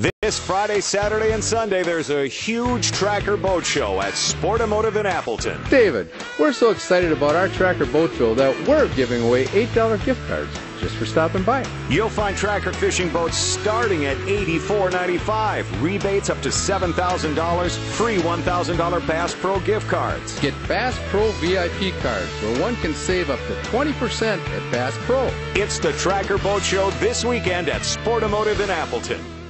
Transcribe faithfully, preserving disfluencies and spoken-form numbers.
This Friday, Saturday, and Sunday, there's a huge Tracker Boat Show at Sportamotive in Appleton. David, we're so excited about our Tracker Boat Show that we're giving away eight dollar gift cards just for stopping by. You'll find Tracker fishing boats starting at eighty-four ninety-five, rebates up to seven thousand dollars, free one thousand dollar Bass Pro gift cards. Get Bass Pro V I P cards where one can save up to twenty percent at Bass Pro. It's the Tracker Boat Show this weekend at Sportamotive in Appleton.